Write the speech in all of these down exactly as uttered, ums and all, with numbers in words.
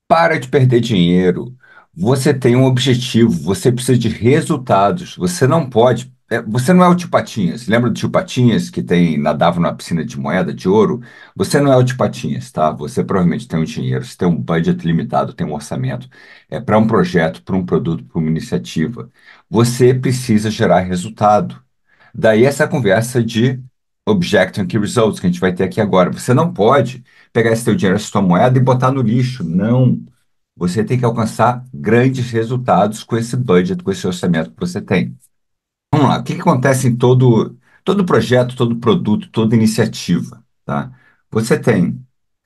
Para de perder dinheiro. Você tem um objetivo, você precisa de resultados. Você não pode. É, você não é o Tio Patinhas. Lembra do Tio Patinhas que tem nadava numa piscina de moeda de ouro? Você não é o Tio Patinhas, tá? Você provavelmente tem um dinheiro, você tem um budget limitado, tem um orçamento. É para um projeto, para um produto, para uma iniciativa. Você precisa gerar resultado. Daí essa conversa de Object and Key Results que a gente vai ter aqui agora. Você não pode pegar esse teu dinheiro, essa tua moeda e botar no lixo. Não. Você tem que alcançar grandes resultados com esse budget, com esse orçamento que você tem. Vamos lá. O que que acontece em todo, todo projeto, todo produto, toda iniciativa, tá? Você tem,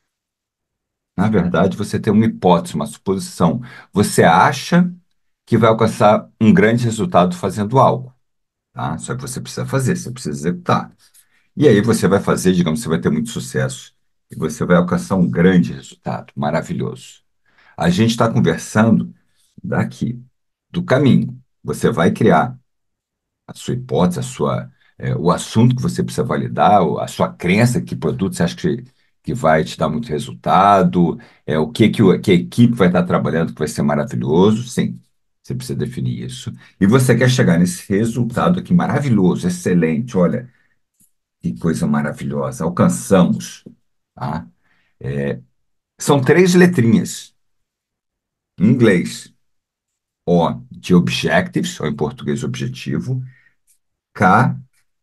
na verdade, você tem uma hipótese, uma suposição. Você acha que vai alcançar um grande resultado fazendo algo, tá? Só que você precisa fazer, você precisa executar. E aí você vai fazer, digamos, você vai ter muito sucesso. E você vai alcançar um grande resultado, maravilhoso. A gente está conversando daqui, do caminho. Você vai criar a sua hipótese, a sua, é, o assunto que você precisa validar, o- a sua crença, que produto você acha que, que vai te dar muito resultado, é, o que, que, o- que a equipe vai estar trabalhando que vai ser maravilhoso. Sim, você precisa definir isso. E você quer chegar nesse resultado aqui maravilhoso, excelente. Olha, que coisa maravilhosa. Alcançamos, tá? São três letrinhas em inglês. O de objectives, ou em português objetivo. K,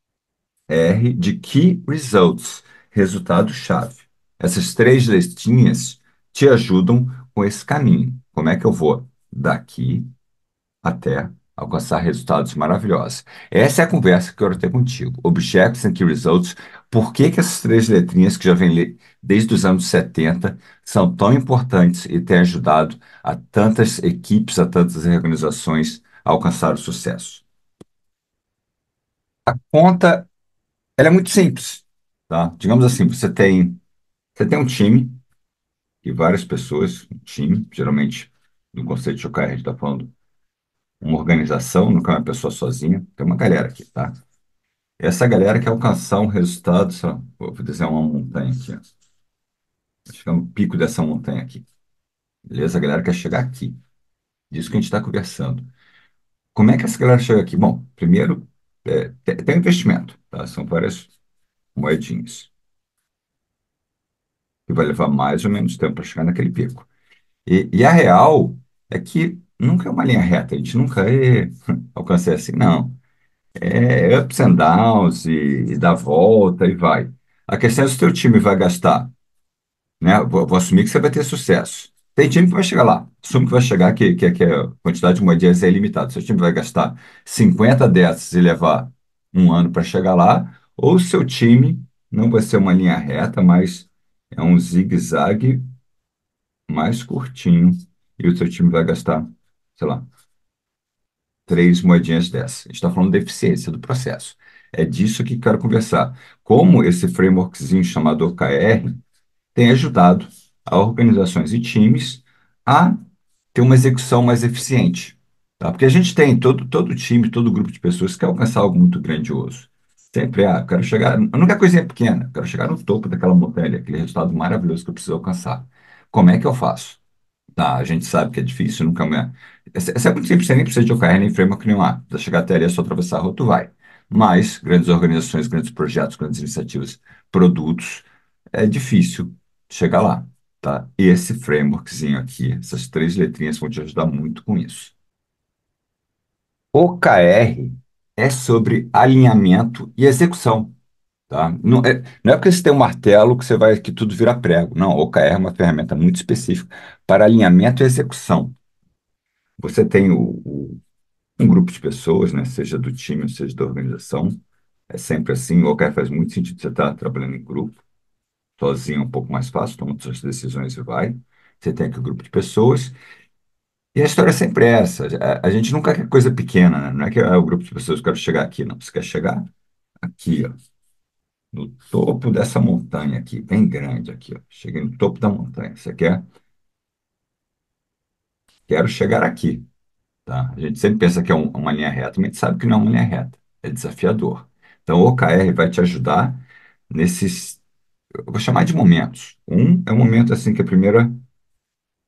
R de key results, resultado-chave. Essas três letrinhas te ajudam com esse caminho. Como é que eu vou daqui até alcançar resultados maravilhosos? Essa é a conversa que eu quero ter contigo. Objectives and Key Results. Por que que essas três letrinhas que já vêm le- desde os anos setenta são tão importantes e têm ajudado a tantas equipes, a tantas organizações a alcançar o sucesso? A conta, ela é muito simples, tá? Digamos assim, você tem, você tem um time e várias pessoas, um time, geralmente, no conceito de O K R, a gente está falando uma organização, nunca é uma pessoa sozinha, tem uma galera aqui, tá? Essa galera quer alcançar um resultado, sei lá, vou desenhar uma montanha aqui, ó. Vou chegar no pico dessa montanha aqui, beleza? A galera quer chegar aqui, disso que a gente está conversando. Como é que essa galera chega aqui? Bom, primeiro, é, tem, tem investimento, tá? São várias moedinhas, que vai levar mais ou menos tempo para chegar naquele pico. E, e a real é que nunca é uma linha reta, a gente nunca é, alcança assim, não. É ups and downs e, e dá volta e vai. A questão é se o teu time vai gastar, né? Vou, vou assumir que você vai ter sucesso. Tem time que vai chegar lá. Assume que vai chegar, que, que, que a quantidade de moedinhas é ilimitada. Seu time vai gastar cinquenta dessas e levar um ano para chegar lá, ou seu time não vai ser uma linha reta, mas é um zigue-zague mais curtinho e o seu time vai gastar, sei lá, três moedinhas dessa. A gente está falando da eficiência do processo. É disso que quero conversar. Como esse frameworkzinho chamado O K R tem ajudado a organizações e times a ter uma execução mais eficiente, tá? Porque a gente tem todo, todo time, todo grupo de pessoas que quer alcançar algo muito grandioso. Sempre, ah, eu quero chegar, eu não quero coisinha pequena, eu quero chegar no topo daquela montanha, ali, aquele resultado maravilhoso que eu preciso alcançar. Como é que eu faço? Tá, a gente sabe que é difícil, nunca é. Essa essa é muito simples, você nem precisa de O K R nem framework nenhum. Ah, para chegar até ali é só atravessar a rua, tu vai. Mas grandes organizações, grandes projetos, grandes iniciativas, produtos, é difícil chegar lá, tá? E esse frameworkzinho aqui, essas três letrinhas vão te ajudar muito com isso. O K R é sobre alinhamento e execução, tá? Não é, não é porque você tem um martelo que você vai que tudo vira prego. Não, o O K R é uma ferramenta muito específica para alinhamento e execução. Você tem o, o- um grupo de pessoas, né, seja do time, seja da organização. É sempre assim. O O K R faz muito sentido você estar trabalhando em grupo. Sozinho é um pouco mais fácil, toma suas decisões e vai. Você tem aqui o grupo de pessoas. E a história é sempre essa. A, a gente nunca quer coisa pequena, né? Não é que ah, o grupo de pessoas quer chegar aqui, não. Você quer chegar aqui, ó, no topo dessa montanha aqui, bem grande aqui, ó. Cheguei no topo da montanha. Você quer? Quero chegar aqui. Tá? A gente sempre pensa que é um- uma linha reta, mas a gente sabe que não é uma linha reta, é desafiador. Então, o O K R vai te ajudar nesses, eu vou chamar de momentos. Um é um momento assim que a primeira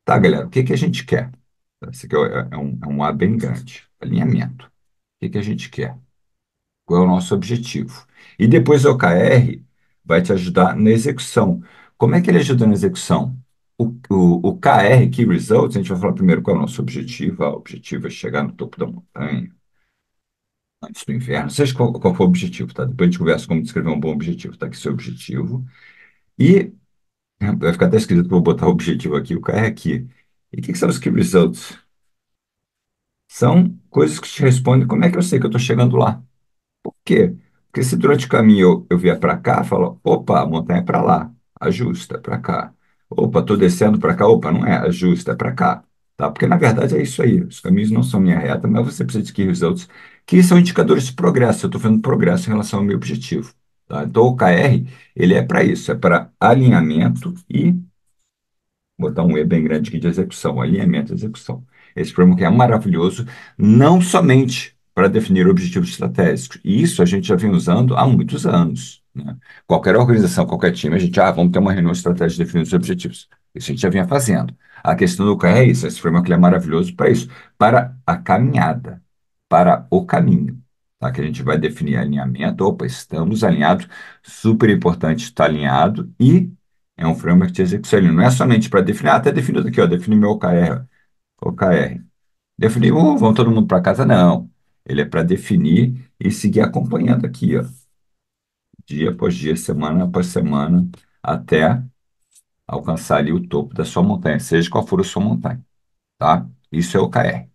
Tá, galera, o que que a gente quer? Esse aqui é, é um, é um A bem grande. Alinhamento. O que que a gente quer? Qual é o nosso objetivo? E depois o O K R vai te ajudar na execução. Como é que ele ajuda na execução? O, o, o K R, Key Results, a gente vai falar primeiro qual é o nosso objetivo. Ah, o objetivo é chegar no topo da montanha, antes do inverno, seja qual, qual for o objetivo, tá? Depois a gente conversa como descrever um bom objetivo, tá? Que é o seu objetivo. E né, vai ficar até escrito que eu vou botar o objetivo aqui, o K R aqui. E o que que são os Key Results? São coisas que te respondem como é que eu sei que eu estou chegando lá. Por quê? Porque se durante o caminho eu, eu vier para cá, falo, opa, a montanha é para lá, ajusta, é para cá. Opa, estou descendo para cá, opa, não é, ajusta, é para cá. Tá? Porque na verdade é isso aí, os caminhos não são linha reta, mas você precisa de key results, que são indicadores de progresso. Eu estou fazendo progresso em relação ao meu objetivo. Tá? Então o K R, ele é para isso, é para alinhamento e botar um E bem grande aqui de execução, alinhamento e execução. Esse framework é maravilhoso, não somente para definir objetivos estratégicos. E isso a gente já vem usando há muitos anos, né? Qualquer organização, qualquer time, a gente, ah, vamos ter uma reunião estratégica definindo os objetivos. Isso a gente já vinha fazendo. A questão do K R é isso, esse framework ele é maravilhoso para isso, para a caminhada, para o caminho. Tá? Que a gente vai definir alinhamento, opa, estamos alinhados, super importante estar alinhado e é um framework de execução. Ele não é somente para definir, ah, até definido aqui, ó, definir meu O K R. O K R. Definir, uh, vão todo mundo para casa? Não. Ele é para definir e seguir acompanhando aqui, ó, dia após dia, semana após semana, até alcançar ali o topo da sua montanha, seja qual for a sua montanha, tá? Isso é o K R.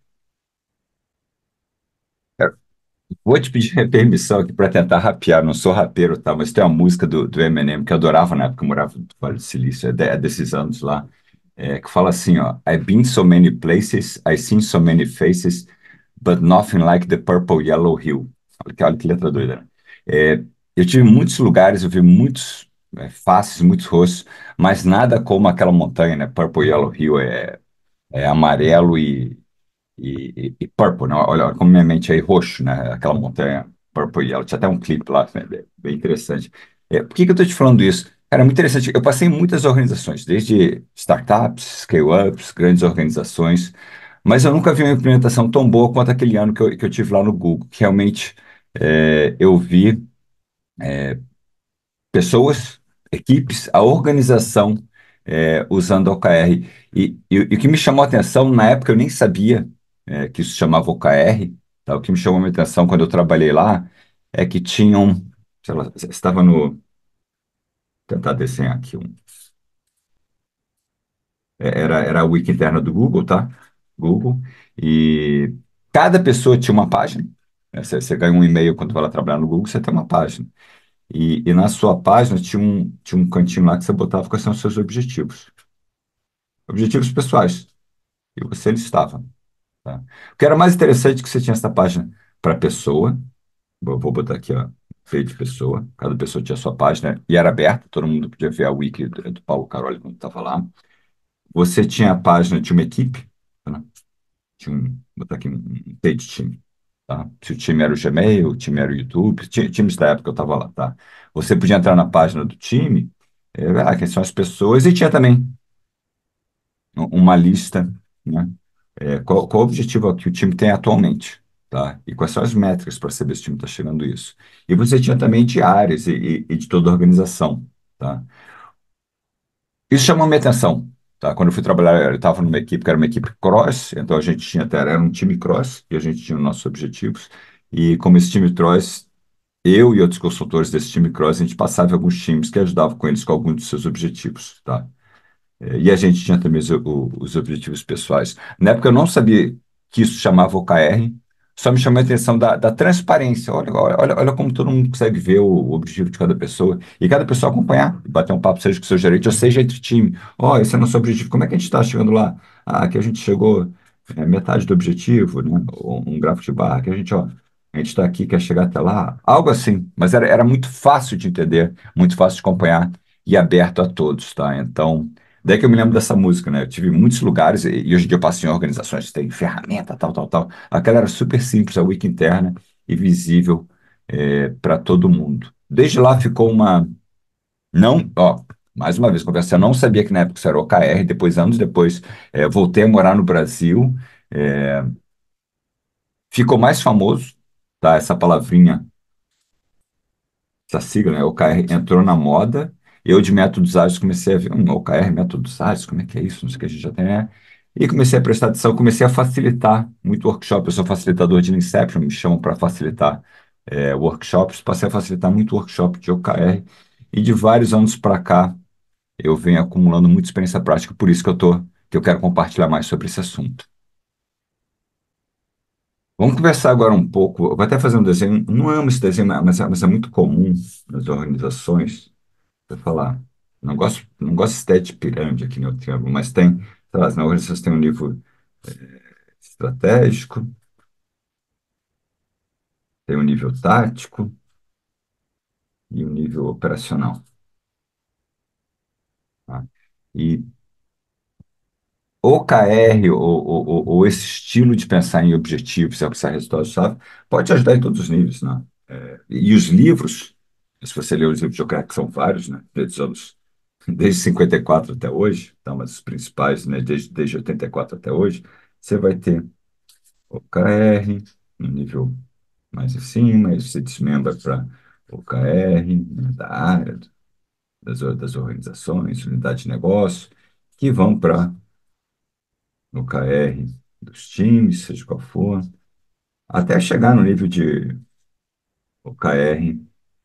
Vou te pedir permissão aqui para tentar rapear. Não sou rapeiro, tá? Mas tem uma música do, do Eminem que eu adorava na época que eu morava no Vale do Silício, é, de- é desses anos lá, é, que fala assim, ó: I've been so many places, I've seen so many faces, but nothing like the purple yellow hill. Olha que, olha que letra doida, né? É, eu tive muitos lugares, eu vi muitos é, faces, muitos rostos, mas nada como aquela montanha, né? Purple Yellow Hill é, é amarelo e e, e, e Purple, né? Olha, olha como minha mente é roxo, né? Aquela montanha Purple Yellow. Tinha até um clipe lá, né? Bem bem interessante. É, por que que eu estou te falando isso? Cara, é muito interessante. Eu passei em muitas organizações, desde startups, scale-ups, grandes organizações, mas eu nunca vi uma implementação tão boa quanto aquele ano que eu, que eu tive lá no Google, que realmente é, eu vi pessoas, equipes, a organização é, usando o K R. E, e- e o que me chamou a atenção, na época eu nem sabia é, que isso chamava O K R, tá? O que me chamou a atenção quando eu trabalhei lá é que tinham, sei lá, estava no, tentar desenhar aqui, um, é, era, era a wiki interna do Google, tá? Google, e cada pessoa tinha uma página, né? Você, você ganha um e-mail quando vai lá trabalhar no Google, você tem uma página. E, e na sua página tinha um, tinha um cantinho lá que você botava quais são os seus objetivos. Objetivos pessoais. E você listava. Tá? O que era mais interessante é que você tinha essa página para pessoa. Vou vou botar aqui, ó, feio de pessoa. Cada pessoa tinha a sua página e era aberta, todo mundo podia ver a wiki do, do Paulo Caroli quando estava lá. Você tinha a página de uma equipe, tá? Tinha um, vou botar aqui um, um page time. Tá? Se o time era o Gmail, o time era o YouTube, ti- times da época que eu estava lá, tá? Você podia entrar na página do time, é, ah, quem são as pessoas, e tinha também um- uma lista, né? É, qual, qual o objetivo que o time tem atualmente, tá? E quais são as métricas para saber se o time está chegando a isso. E você tinha também de áreas e, e- e de toda a organização, tá? Isso chamou minha atenção, tá? Quando eu fui trabalhar, eu estava numa equipe que era uma equipe cross, então a gente tinha até, era um time cross, e a gente tinha os nossos objetivos, e como esse time cross, eu e outros consultores desse time cross, a gente passava em alguns times que ajudavam com eles com alguns dos seus objetivos, tá? É, E a gente tinha também os, o- os objetivos pessoais. Na época eu não sabia que isso chamava O K R, só me chamou a atenção da, da transparência. Olha, olha, olha olha como todo mundo consegue ver o, o objetivo de cada pessoa e cada pessoa acompanhar, bater um papo, seja com o seu gerente ou seja entre time. Ó, esse é o nosso objetivo. Como é que a gente está chegando lá? Ah, aqui a gente chegou é, metade do objetivo, né? Ou um gráfico de barra, que a gente, ó, a gente está aqui, quer chegar até lá. Algo assim, mas era, era muito fácil de entender, muito fácil de acompanhar e aberto a todos, tá? Então. Daí que eu me lembro dessa música, né? Eu tive em muitos lugares, e, e hoje em dia eu passo em organizações que têm ferramenta, tal, tal, tal. Aquela era super simples, a wiki interna e visível para todo mundo. Desde lá ficou uma. Não, ó. Mais uma vez, conversa. Eu não sabia que na época isso era O K R, depois, anos depois, eh, voltei a morar no Brasil. eh, Ficou mais famoso, tá? Essa palavrinha, essa sigla, né? O K R entrou na moda. Eu, de métodos ágeis, comecei a ver, um O K R, métodos ágeis, como é que é isso? Não sei o que a gente já tem. é. E comecei a prestar atenção, comecei a facilitar muito workshop. Eu sou facilitador de Inception, me chamam para facilitar é, workshops. Passei a facilitar muito workshop de O K R. E de vários anos para cá, eu venho acumulando muita experiência prática, por isso que eu tô, que eu quero compartilhar mais sobre esse assunto. Vamos conversar agora um pouco. Eu vou até fazer um desenho. Não amo esse desenho, mas é, mas é muito comum nas organizações. Vou falar. Não gosto, não gosto de ideia de pirâmide aqui no triângulo, mas tem, sei lá, na organização tem um nível estratégico, tem um nível tático e um nível operacional. Tá? E o K R, ou, ou, ou- ou esse estilo de pensar em objetivos e alcançar resultados-chave, pode te ajudar em todos os níveis, né? É, e os livros, se você ler os livros de O K R, que são vários, né? Desde os anos, desde cinquenta e quatro até hoje, tá? Mas os principais, né? Desde, desde oitenta e quatro até hoje, você vai ter O K R no nível mais acima, aí você desmembra para O K R, né, da área, das, or- das organizações, unidade de negócio, que vão para O K R dos times, seja qual for, até chegar no nível de O K R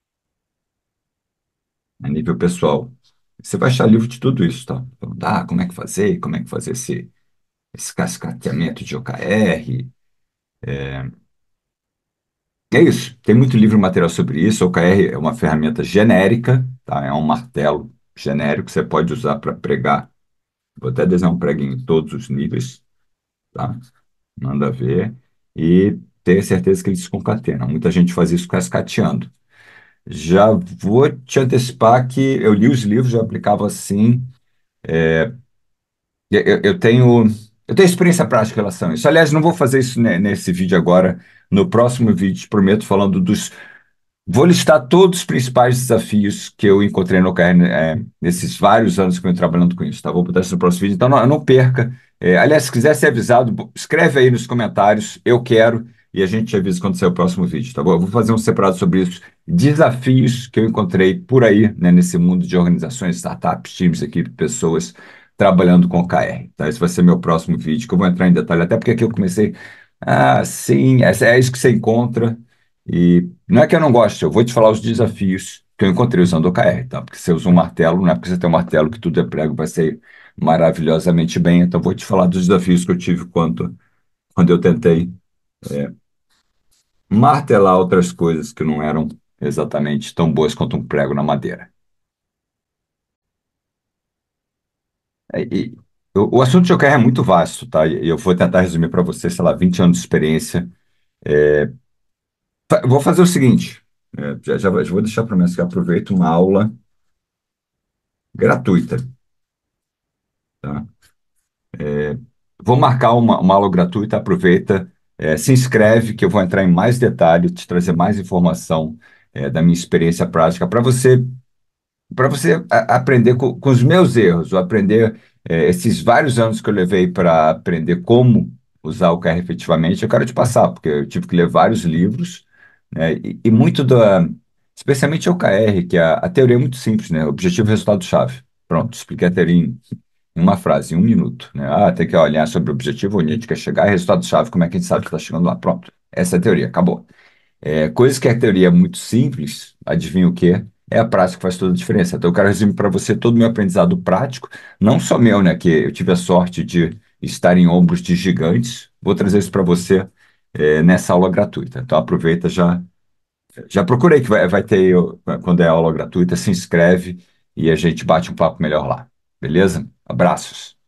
a nível pessoal. Você vai achar livro de tudo isso, tá? Então, ah, como é que fazer, como é que fazer esse, esse cascateamento de O K R. É isso, tem muito livro e material sobre isso. O O K R é uma ferramenta genérica, tá? É um martelo genérico que você pode usar para pregar. Vou até desenhar um preguinho em todos os níveis, tá? Manda ver. E ter certeza que eles se concatenam. Muita gente faz isso cascateando. Já vou te antecipar que eu li os livros, já aplicava assim. Eu, eu- eu tenho, eu tenho experiência prática em relação a isso. Aliás, não vou fazer isso ne- nesse vídeo agora. No próximo vídeo, prometo, falando dos. Vou listar todos os principais desafios que eu encontrei no O K R, é, nesses vários anos que eu venho trabalhando com isso, tá? Vou botar isso no próximo vídeo, então não, não perca. É, aliás, se quiser ser avisado, bo- escreve aí nos comentários, eu quero, e a gente te avisa quando sair o próximo vídeo, tá bom? Eu vou fazer um separado sobre isso, desafios que eu encontrei por aí, né, nesse mundo de organizações, startups, times, equipe, pessoas trabalhando com O K R, tá? Esse vai ser meu próximo vídeo, que eu vou entrar em detalhe, até porque aqui eu comecei, ah, sim, é, é isso que você encontra. E não é que eu não gosto, eu vou te falar os desafios que eu encontrei usando o K R, tá? Porque você usa um martelo, não é porque você tem um martelo que tudo é prego, vai ser maravilhosamente bem. Então, eu vou te falar dos desafios que eu tive quando, quando eu tentei martelar outras coisas que não eram exatamente tão boas quanto um prego na madeira. É, E, o, o assunto de O K R é muito vasto, tá? E eu vou tentar resumir para você, sei lá, vinte anos de experiência. Fa- Vou fazer o seguinte, é, já, já vou já vou deixar para mim, que eu aproveito uma aula gratuita, tá? Vou marcar uma, uma aula gratuita, aproveita, eh, se inscreve, que eu vou entrar em mais detalhe, te trazer mais informação, eh, da minha experiência prática, para você, para você a- aprender co- com, os meus erros, ou aprender, eh, esses vários anos que eu levei para aprender como usar o K R efetivamente, eu quero te passar, porque eu tive que ler vários livros, né, e, e muito da, especialmente o K R, que a, a teoria é muito simples, né? Objetivo, resultado, chave. Pronto, expliquei a teoria em uma frase, em um minuto, né? Ah, tem que olhar sobre o objetivo, onde a gente quer chegar, e resultado-chave, como é que a gente sabe que está chegando lá? Pronto. Essa é a teoria, acabou. É, coisas que a teoria é muito simples, adivinha o quê? É a prática que faz toda a diferença. Então, eu quero resumir para você todo o meu aprendizado prático, não só meu, né? Que eu tive a sorte de estar em ombros de gigantes. Vou trazer isso para você, é, nessa aula gratuita. Então, aproveita, já, já procurei que vai, vai ter, quando é aula gratuita, se inscreve e a gente bate um papo melhor lá. Beleza? Abraços.